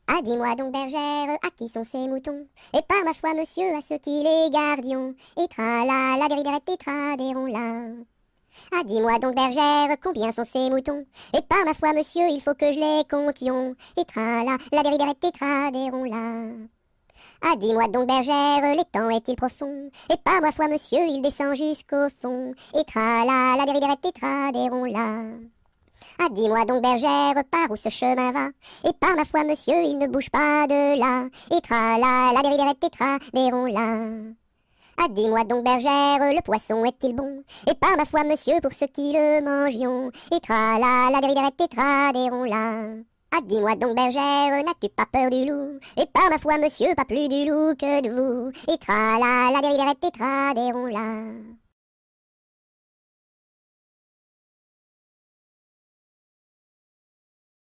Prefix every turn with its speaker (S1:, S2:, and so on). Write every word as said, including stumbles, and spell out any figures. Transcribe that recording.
S1: Ah, dis-moi donc, bergère, à qui sont ces moutons? Et par ma foi, monsieur, à ceux qui les gardions. Et tra la la dériderette et tra là. Ah, dis-moi donc, bergère, combien sont ces moutons? Et par ma foi, monsieur, il faut que je les comptions. Et tra la la dériderette et tra là. Ah, dis-moi donc, bergère, l'étang est-il profond? Et par ma foi, monsieur, il descend jusqu'au fond. Et tra la la dériderette et tra là. Ah, dis-moi donc, bergère, par où ce chemin va? Et par ma foi, monsieur, il ne bouge pas de là. Et tra la la dériderette et tra là. Ah, dis-moi donc, bergère, le poisson est-il bon? Et par ma foi, monsieur, pour ceux qui le mangions. Et tra la la dériderette et tra là. Ah, dis-moi donc, bergère, n'as-tu pas peur du loup? Et par ma foi, monsieur, pas plus du loup que de vous. Et tra la la dériderette et tra là.